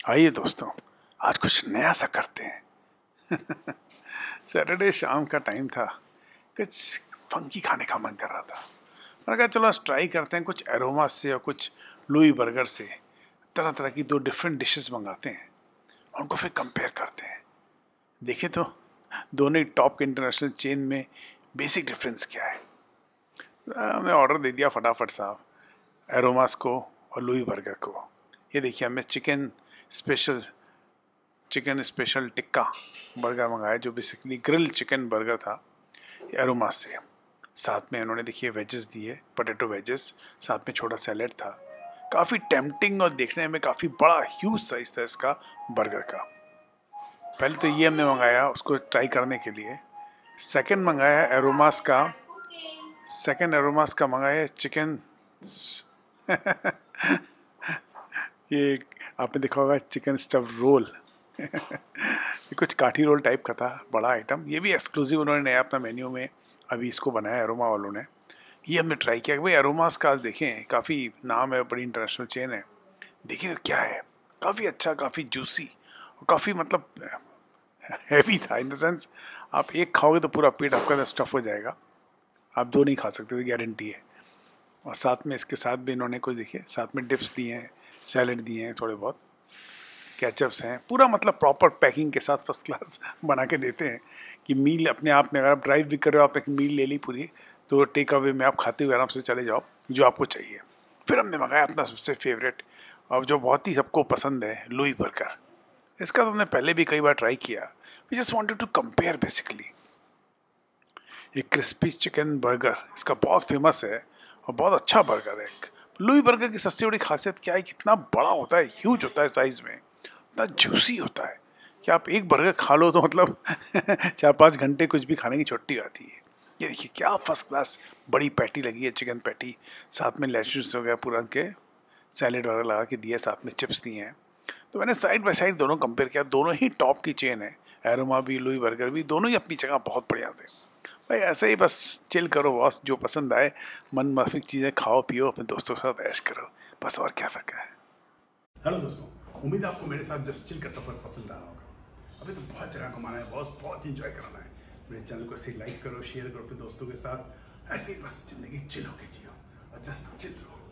आइए दोस्तों, आज कुछ नया सा करते हैं। सैटरडे शाम का टाइम था, कुछ फंकी खाने का मन कर रहा था। मैंने कहा चलो आज ट्राई करते हैं कुछ एरोमा से और कुछ लुई बर्गर से तरह तरह की दो डिफरेंट डिशेस मंगाते हैं और उनको फिर कंपेयर करते हैं। देखिए तो दोनों ही टॉप के इंटरनेशनल चेन में बेसिक डिफरेंस क्या है। हमने ऑर्डर दे दिया फटाफट साहब, एरोमास को और लुई बर्गर को। ये देखिए हमने चिकन स्पेशल टिक्का बर्गर मंगाया जो बेसिकली ग्रिल चिकन बर्गर था एरोमास से। साथ में उन्होंने देखिए वेजेस दिए, पोटैटो वेजेस, साथ में छोटा सैलेड था। काफ़ी टेम्पटिंग और देखने में काफ़ी बड़ा ह्यूज साइज था इसका बर्गर का। पहले तो ये हमने मंगाया उसको ट्राई करने के लिए। सेकंड मंगाया एरोमास का मंगाया चिकन। ये आपने देखा होगा चिकन स्टफ रोल। ये कुछ काठी रोल टाइप का था, बड़ा आइटम। ये भी एक्सक्लूसिव उन्होंने नया अपना मेन्यू में अभी इसको बनाया एरोमा वालों ने। ये हमने ट्राई किया। भाई एरोमास का आज देखें, काफ़ी नाम है, बड़ी इंटरनेशनल चेन है। देखिए तो क्या है, काफ़ी अच्छा, काफ़ी जूसी और काफ़ी मतलब हैवी था। इन द सेंस आप एक खाओगे तो पूरा पेट आपका स्टफ हो जाएगा, आप दो नहीं खा सकते, तो गारंटी है। और साथ में इसके साथ भी इन्होंने कुछ देखिए साथ में डिप्स दिए हैं, सैलेड दिए हैं, थोड़े बहुत केचप्स हैं, पूरा मतलब प्रॉपर पैकिंग के साथ फर्स्ट क्लास बना के देते हैं कि मील अपने आप में, अगर आप ड्राइव भी कर रहे हो, आप एक मील ले ली पूरी, तो टेक अवे में आप खाते हुए आराम से चले जाओ जो आपको चाहिए। फिर हमने मंगाया अपना सबसे फेवरेट और जो बहुत ही सबको पसंद है, लुई बर्गर। इसका तो हमने पहले भी कई बार ट्राई किया। We just wanted to compare basically. ये क्रिस्पी चिकन बर्गर इसका बहुत फेमस है और बहुत अच्छा बर्गर है। लुई बर्गर की सबसे बड़ी खासियत क्या है, कितना बड़ा होता है, ह्यूज होता है साइज़ में, इतना जूसी होता है कि आप एक बर्गर खा लो तो मतलब 4-5 घंटे कुछ भी खाने की छुट्टी आती है। ये देखिए क्या फर्स्ट क्लास बड़ी पैटी लगी है, चिकन पैटी, साथ में लेट्यूस वगैरह पूरा के सैलेड वगैरह लगा के दिया, साथ में चिप्स दिए हैं। तो मैंने साइड बाय साइड दोनों कंपेयर किया, दोनों ही टॉप की चेन है। एरोमा भी, लुई बर्गर भी, दोनों ही अपनी जगह बहुत बढ़िया थे। भाई ऐसे ही बस चिल करो बॉस, जो पसंद आए मन माफिक चीज़ें खाओ पियो, अपने दोस्तों के साथ ऐश करो, बस और क्या फ़र्क है। हेलो दोस्तों, उम्मीद है आपको मेरे साथ जस्ट चिल का सफर पसंद आ रहा होगा। अभी तो बहुत जगह घुमाना है बॉस, बहुत इंजॉय कराना है। मेरे चैनल को ऐसे लाइक करो, शेयर करो अपने दोस्तों के साथ। ऐसे ही बस जिंदगी चिल होके जियो और जस्ट चिल रहो।